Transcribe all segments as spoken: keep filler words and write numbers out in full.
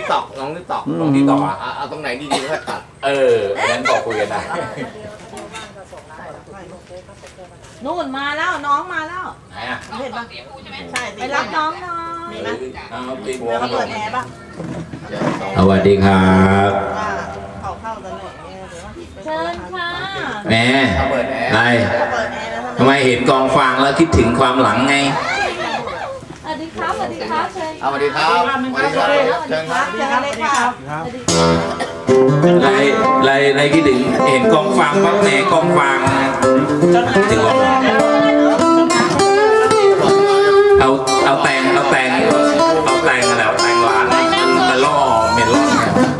ตอกลองติ๊กตอกลองติ๊กตอกอ่ะเอาตรงไหนดีๆค่อยตัดเอองั้นต่อคุยกันนะนู่นมาแล้วน้องมาแล้วไหนอ่ะเห็นปะใช่ไปรับน้องน้องมีไหมแล้วก็เปิดแอร์ปะสวัสดีครับเขาเข้าตลอดเชิญค่ะแม่อะไรทำไมเห็นกองฟางแล้วคิดถึงความหลังไงสวัสดีครับสวัสดีครับเชิญสวัสดีครับสวัสดีครับเชิญครับเชิญเลยค่ะไรไรไรคิดถึงเห็นกองฟางปั๊บแหนกองฟางถึงว่าเอาเอาแตงเอาแตงเอาแตงอะไรเอาแตงหวานมาล่อเมลอน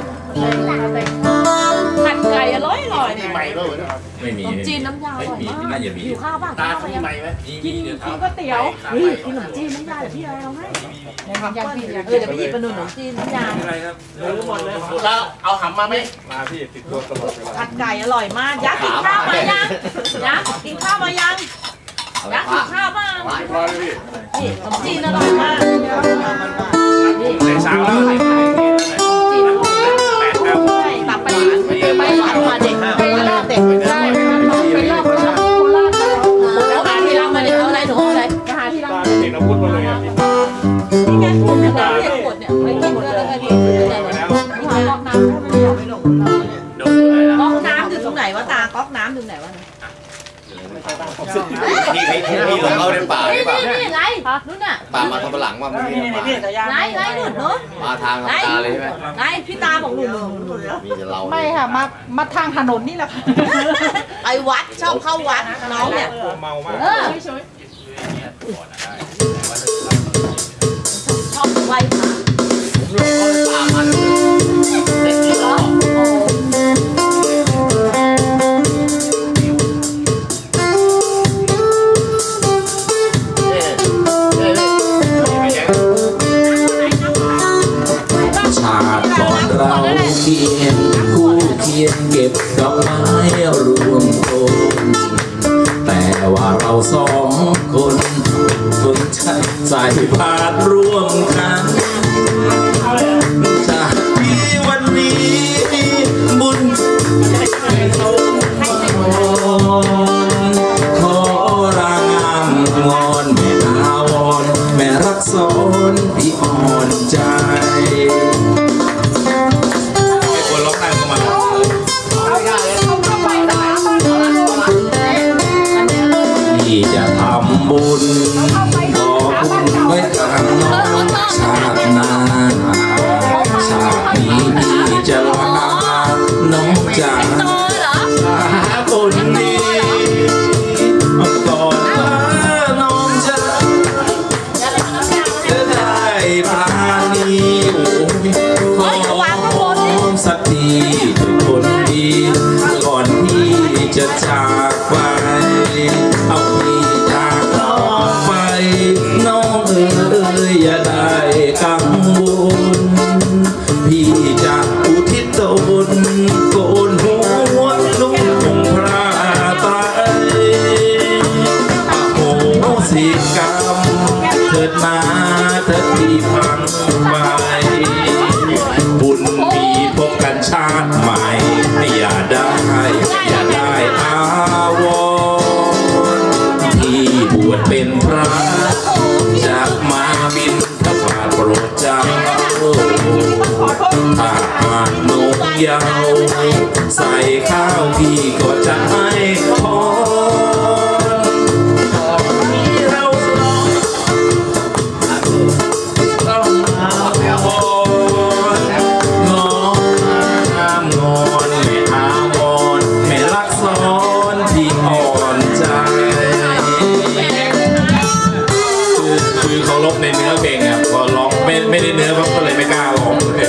ผัดไก่อร่อยอร่อยไม่มีจีนน้ำยาอร่อยมากน่าจะมีอยู่ข้าวบ้างตาที่ใหม่ไหมกินกินก๋วยเตี๋ยวเฮ้ยกินขนมจีนน้ำยาเดี๋ยวพี่เอาให้ยังพี่เออเดี๋ยวพี่ไปหนุนขนมจีนน้ำยาอะไรครับรู้หมดเลยแล้วเอาหำมาไหมมาพี่ติดตัวตลอดเวลาผัดไก่อร่อยมากยักษ์กินข้าวมายังยักษ์กินข้าวมายังยักษ์กินข้าวมานี่ขนมจีนอร่อยมากนี่เช้าแล้วจีนแปดครับตับไปไปหวานมาเด็กไปรอบเด็กใช่ไปรอบโคราชแล้วหาที่รักมาเด็กเอาอะไรหนูเอาอะไรมาหาที่รักเด็กเราพูดมาเลยอ่ะนี่ไงผมเนี่ยเรียกขวดเนี่ยไม่กินเลยไม่กินเลยไม่หาก๊อกน้ำไม่หลงก๊อกน้ำอยู่ตรงไหนวะตาก๊อกน้ำอยู่ไหนวะนี่พี่พี่เราเข้าในป่าหรือเปล่านี่ไรนู่นน่ะป่ามาทำหลังว่าไม่ได้ป่าไรไรหนุนเนาะมาทางตาเลยใช่ไหมไรพี่ตาบอกหนุนหนุนมีแต่เราไม่ค่ะมามาทางถนนนี่แหละค่ะไอ้วัดชอบเข้าวัดน้องเนี่ยเมามากชอบไหว้พระป่ามันเด็กที่ล้อเราเคียนคู่เคียนเก็บดอกไม้รวมต้นแต่ว่าเราสองคนคนใช้ใจพาดร่วมกันจากที่วันนี้บุญขอรางามงอนแม่อาวรแม่รักสอนพี่อ่อนใจที่จะทำบุญขอบุญไว้กับน้องชาติหน้าชาตินี้พี่จะลาน้องจากคนนี้ก่อนลาน้องจะจะได้ปราณีขอสักทีทุกคนดีก่อนที่จะจากไปเอาพี่จากน้องไปน้องเอ๋ยอย่าได้กังวลพี่จะอุทิศตนโกนหัวนุ่งห่มพระไตรอโหสิกรรมเถิดมาเถิดพี่พังไปบุญมีพบกันชาติใหม่อย่าได้อย่าได้อาวรที่บวชเป็นพระจากมาบินทบาทโปรดเจ้าถ้าหากนกเยาใส่ข้าวพี่ก็จะให้พรเราต้องอาวรงอนงอนแม่อาวรแม่รักสอนพี่อ่อนใจคือคือเขาลบในเนื้อเพลงอ่ะพอร้องไม่ไม่ได้เนื้อก็เลยไม่กล้าร้องเลย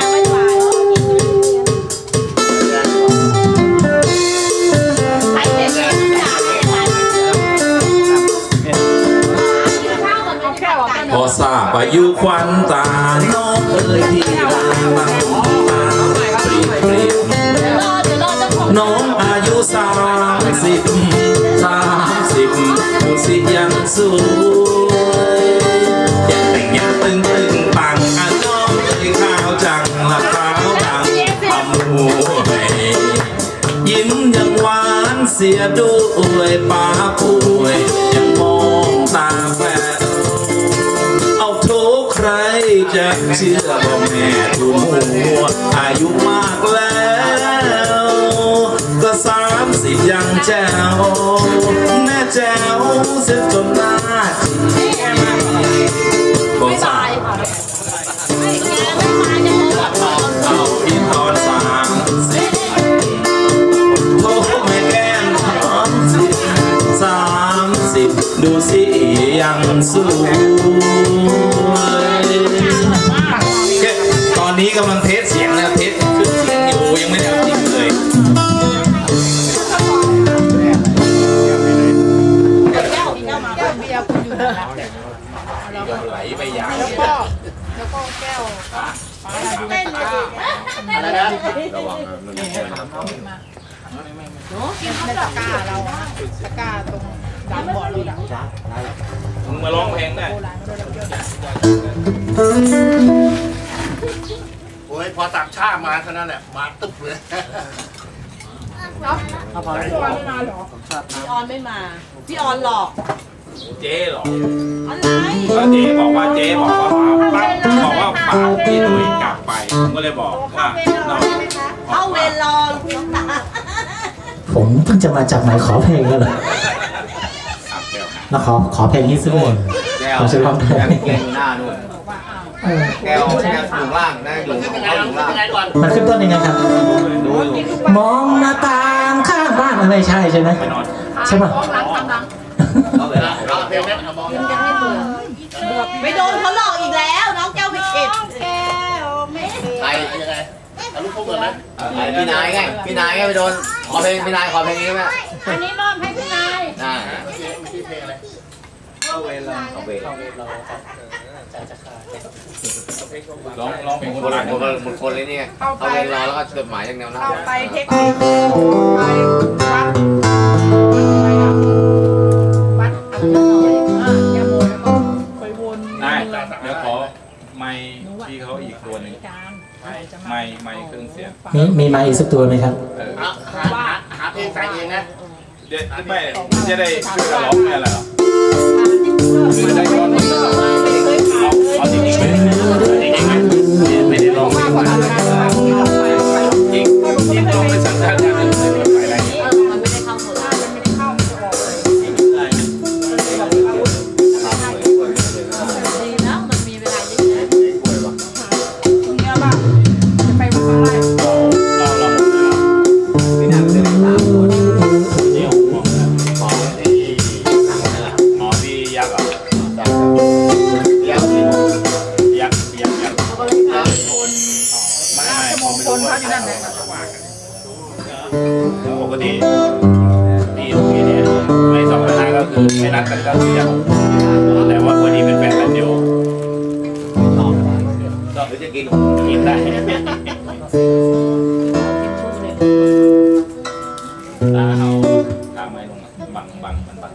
พอทราบอายุควันตาน้องเอ๋ยที่ลาบังตาเปรียบเปรียบน้องอายุสามสิบสามสิบดูสิยังสวยยังแต่งยังตึงตึงปังอ่ะน้องเอ๋ยข้าวจังยิ้มยังหวานเสียด้วยป้าป่วยยังมองตาแฝดเอาทุกใครจะเชื่อว่าแม่ทุนหัวอายุมากแล้วก็สามสิบยังแจ๋วแม่แจ๋วเสียจนหน้าจีบอกสายเอาพี่ทอนสามสิบโทษแม่แก้มทอนสิบสามสิบดูสิยังสวยตอนนี้กำลังเทสเสียงนะเทสขึ้นเสียงอยู่ยังไม่ได้เอาจริงเลยไหลไปยาวแล้วก็แล้วก็แก้วเต้นเลยอะไรนะระวังมันมีคนทำเขามาโน้กินข้าวตะกร้าเราตะกร้าตรงดันบ่อเราดังมึงมาร้องเพลงได้โอ้ยพอต่างชาติมาเท่านั้นแหละมาตึ๊บเลยพี่ออนไม่มาหรอพี่ออนไม่มาพี่ออนหลอกเจ๊หรออะไรก็เจ๊บอกว่าเจ๊บอกว่าป้าบอกว่าป้าพี่หนุ่ยกลับไปผมก็เลยบอกว่าเข้าเวรรอคุณน้องตาผมเพิ่งจะมาจากไหนขอเพลงแล้วเหรอแล้วขอขอเพลงนี้ซึ่งขอชื่อร้องเพลงแก้วหน้าด้วยแก้วแก้วอยู่ล่างนะอยู่เขาอยู่ล่างมันขึ้นต้นยังไงครับมองหน้าต่างข้างบ้านไม่ใช่ใช่ไหมใช่ป่ะไม่โดนเขาหลอกอีกแล้วน้องแก้วไม่เข็ดแก้วไม่ใครยังไงเอาลูกพุ่งก่อนนะพี่นายไงพี่นายไงไปโดนขอเพลงพี่นายขอเพลงนี้ไหมอันนี้มอบให้พี่นายอ่าเพลงอะไรเอาเวลาเอาเวลาร้องร้องเพลงโบราณหมดคนเลยนี่เอาเวลาแล้วก็จดหมายอย่างแนวหน้าเอาไปเทคนิคไปวัดวัดยาโมแล้วก็ไปวนได้เดี๋ยวขอไมค์พี่เขาอีกตัวหนึ่งไมค์ไมค์เครื่องเสียงมีมีไมค์อีกสักตัวไหมครับว่าหาเพลงใส่เองนะเดี๋ยวไม่จะได้ช่วยกันร้องไม่อะไรหรอไม่ได้ร้องเอาเอาจริงๆไม่ได้ไม่ได้ร้องจริงจริงจริงร้องไม่สัญชาติยานเลยไปอะไรเงี้ยมันไม่ได้เข้าหมดมันไม่ได้เข้าดีแล้วมันมีเวลาเยอะแยะตรงนี้ป่ะจะไปวันอะไรเราเราไม่น่าจะได้สามคนเดี๋ยวหมอหมอที่หมอที่ยักษ์อ่ะยักษ์ยักษ์ยักษ์ยักษ์ไม่ไม่ผมไม่รู้ว่าที่นั่นปกติปีนี้เนี่ยไม่สองพันห้าก็คือไม่นัดกันก็คือยักษ์แต่ว่าวันนี้เป็นแฟนกันเดียวก็จะกินกินได้ตาเอาตาไม่ลงบังบังมันบัง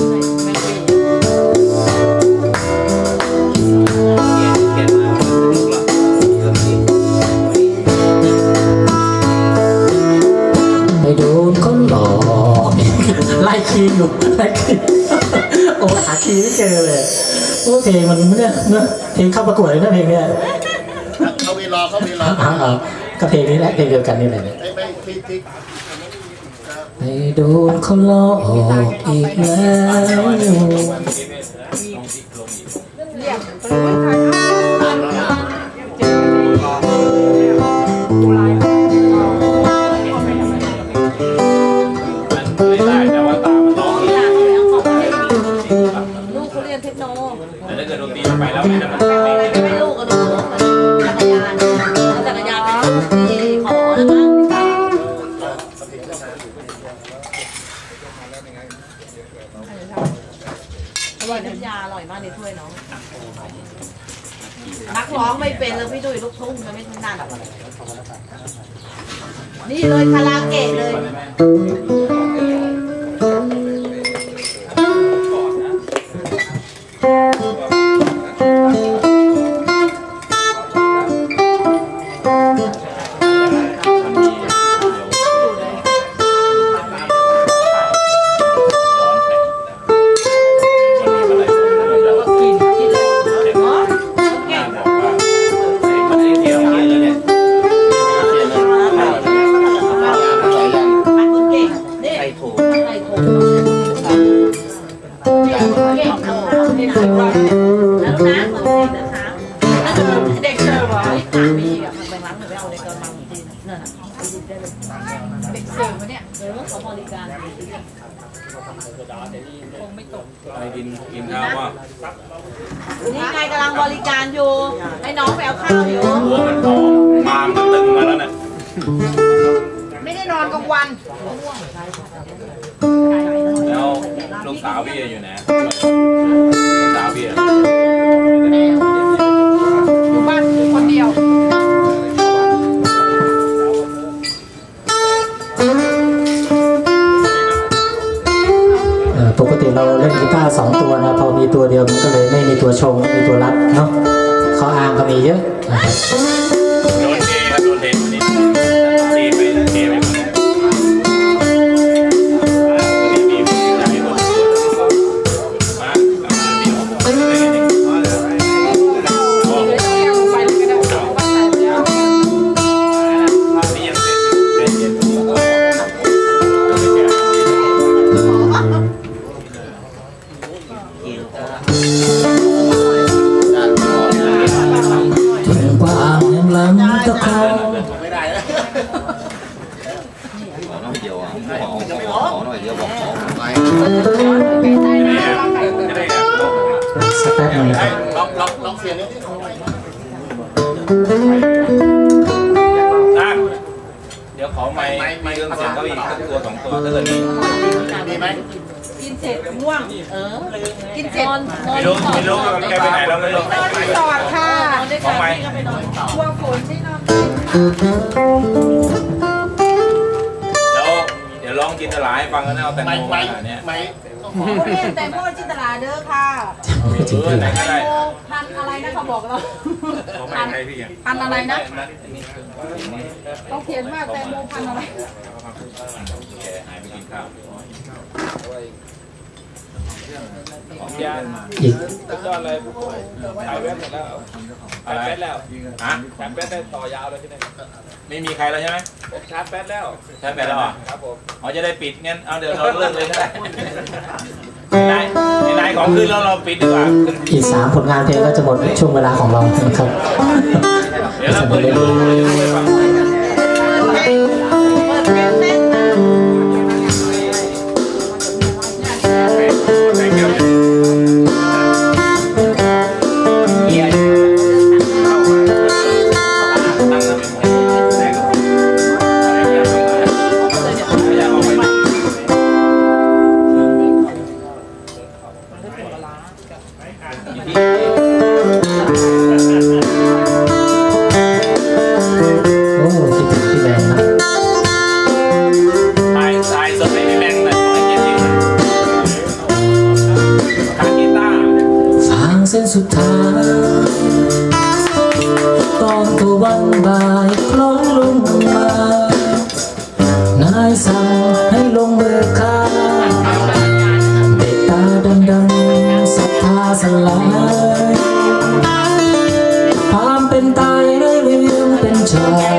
ไปโดนคนหลอกไล่คีย์อยู่ไล่คีย์โอ้หาคีย์ไม่เจอเลยโอ้เพลงมันเนี่ยเนื้อเพลงเข้าประกวดเลยนะเพลงเนี่ยเขาไปรอเขาไปรอก็เพลงนี้แหละเพลงเดียวกันนี่แหละเนี่ยไปโดนเขาหลอกอีกแล้วเรียกไปเลยค่ะไม่ได้แต่ว่าตามันร้องลูกเขาเรียนเทคโนโลยีแต่ถ้าเกิดดนตรีไปแล้วไม่ได้มันไม่ลูกกับลูกจักรยานจักรยานเป็นลูกที่ขอแล้วมั้งอร่อยน้ำยาอร่อยมากในถ้วยน้องนักร้องไม่เป็นแล้วพี่ดุยลูกทุ่งจะไม่ถนัดนี่เลยคาราเกะเลยมาในกระมังจีนนั่นน่ะไปดูได้เลยเด็กเสิร์ฟวะเนี่ยเออเขาบริการคงไม่ตกไปกินกินข้าวว่านี่ไงกำลังบริการอยู่ให้น้องไปเอาข้าวอยู่หัวมันพองมามมันตึงมาแล้วน่ะไม่ได้นอนกลางวันแล้วลูกสาวพี่อยู่ไหนลูกสาวพี่อยู่บ้านคนเดียวปกติเราเล่นกีตาร์สองตัวนะพอมีตัวเดียวมันก็เลยไม่มีตัวชงไม่มีตัวรับเนาะเขาอ้างก็มีเยอะนะครับโดนเทครับโดนเทวันนี้เทไปเทไปคนนี้มีมีใจหมดมาแล้วมันมีของผมเลยนี่โอ้โหไปเลยก็ได้บ้านไหนแล้วนี่ยังเป็นอยู่เป็นเย็นอยู่ถึงกว่าแห่งลำตะคองไม่ได้แล้วขอหน่อยเดียวอ่ะขอขอหน่อยเดียวบอกขอไปจะได้แบบสักแป๊บหนึงนะครับลองลองลองเสียงนิดนึงตั้งเดี๋ยวขอไม้ไม้เรื่องเสียงเขาอีกตัวสองตัวถ้าเกิดมีดีไหมกินเสร็จง่วงเออกินเสร็จนอนไม่รู้ไม่รู้แกไปไหนแล้วไม่รู้นอนรีสอร์ทค่ะได้ค่ะพี่ก็ไปนอนต่อกลัวฝนที่นอนแล้วเดี๋ยวลองกินตลาให้ฟังกันนะเอาแตงไม่โมไม่มาเนี่ยไม่เรียนแต่โมจินตลาเด้อค่ะจริงเออไหนก็ได้พันอะไรนะเขาบอกเราเขาไม่ให้พี่อ่ะพันอะไรนะเขาเขียนว่าแตงโมพันอะไรแกหายไปกินข้าวของยาๆอีกยอดเลยถ่ายเว็บหมดแล้วอะไรแป๊ดแล้วฮะชาร์จแป๊ดได้ต่อยาวเลยที่นี่ไม่มีใครแล้วใช่ไหมชาร์จแป๊ดแล้วใช่ไปแล้วเหรอครับผมอ๋อจะได้ปิดงั้นเอาเดี๋ยวเราเลิกเลยก็ได้นายนายของขึ้นแล้วเราปิดดีกว่าอีกสามผลงานเพลงก็จะหมดช่วงเวลาของเรานะครับเดี๋ยวเราเปิดดูให้ฟังเปิดเพลงเต้นนะใส่แก้วเนี่ยโอ้คิดถึงพี่แมนนะถ่ายถ่ายสดให้พี่แบงค์หน่อยขอให้เกียรติขากีตาร์ฟางเส้นสุดท้ายตอนตะวันบ่ายคล้อยลงมานายสั่งให้ลงมือข้าเด็กตาดำๆศรัทธาสลายความเป็นตายได้เรื่องเป็นชาย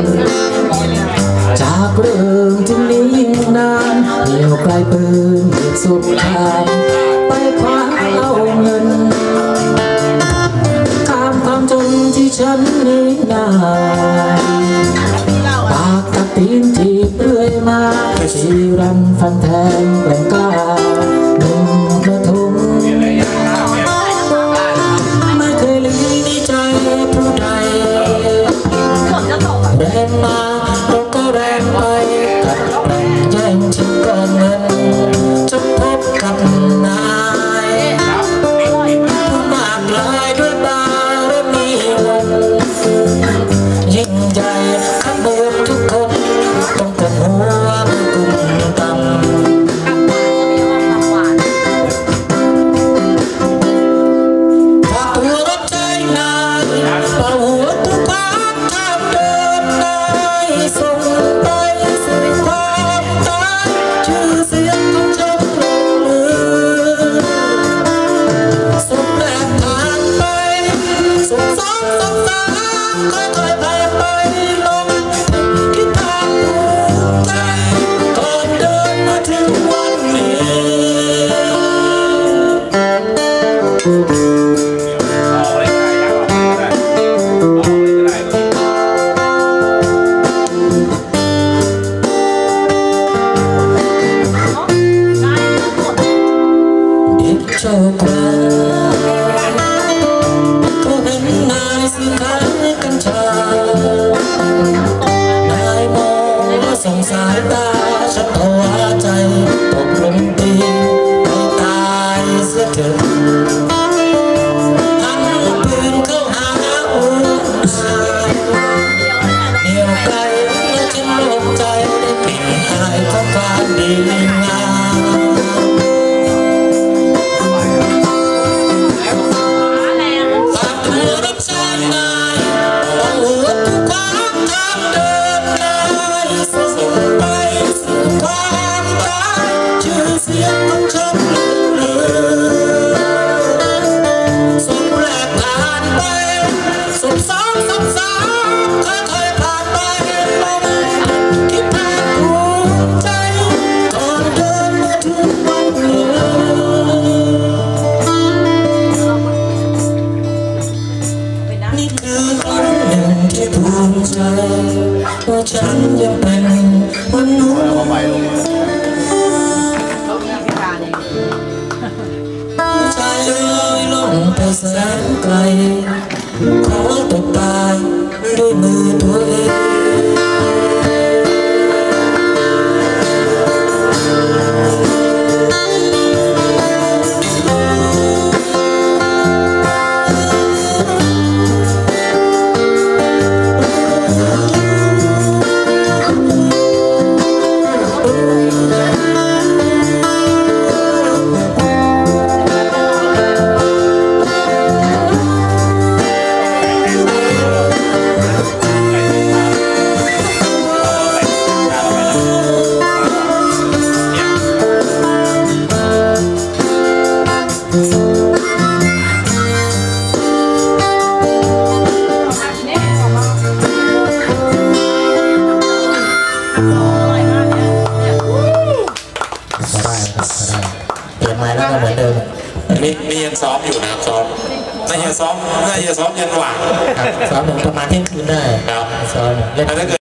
จากเรื่องที่นี้ยิ่งนานเหี่ยวไกลปืนเหตุสุดท้ายไปคว้าเอาเงินข้ามความจนที่ฉันนี้นานปากตะตีนที่เรื่อยมาชีรันฟันแทงแกล้งกล้าหนุ่มกระทงไม่เคยลืมในใจผู้ใดฝนจะตกอ่ะแรงมาเราก็แรงไปกัดแรงแย่งชิงก้อนเงินจนพบกับนายผู้มากลายด้วยบารมีวันยิ่งใหญ่ข้าเบิกทุกคนต้องกันหัวมันกุมต่ำฝากตัวรับใจนายเป่าหัวทุกความทำเดินนายายตาฉันภาวะใจตกลงตีให้ตายเสียเถิดหันปืนเข้าหาหัวเหนียวไกลและฉันโล่งใจได้กลิ่นหายของความดีงามฝากตัวรับใช้นายเอาหัวทุกความทางเดินได้ส่งไปสู่ความตายชื่อเสียงของฉันเลือนส่งแลกผ่านไปส่งซ้ำซ้ำซ้ำค่อยๆผ่านไปลมคิดภาคภูมิใจก่อนเดินมาถึงวันเหลือนี่คือครั้งหนึ่งที่ภูมิใจว่าฉันยังเป็นมนุษย์เอาไปลงมาใจลอยล่องไปแสนไกลขอตกตายด้วยมือตัวเองเปลี่ยนไม้แล้วก็เหมือนเดิมนี่นี่ยังซ้อมอยู่นะครับซ้อมน่าจะซ้อมน่าจะซ้อมยันหว่างครับซ้อมถึงประมาณเที่ยงคืนได้ครับซ้อมเล่นถ้าเกิด